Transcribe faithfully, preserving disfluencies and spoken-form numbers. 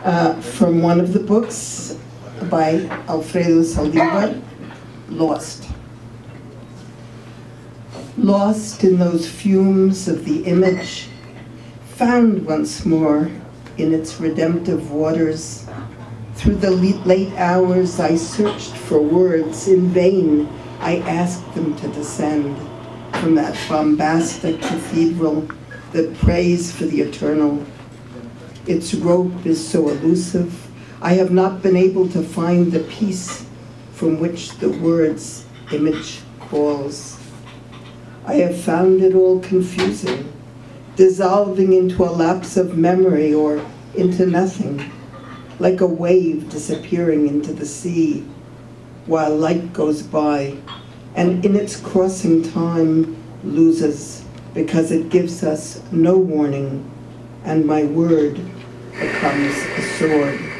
uh, from one of the books by Alfredo Zaldívar, Lost. Lost in those fumes of the image, found once more in its redemptive waters. Through the late hours I searched for words. In vain I asked them to descend from that bombastic cathedral that prays for the eternal. Its rope is so elusive, I have not been able to find the peace from which the word's image calls. I have found it all confusing, dissolving into a lapse of memory or into nothing, like a wave disappearing into the sea while light goes by, and in its crossing time loses because it gives us no warning, and my word becomes a sword.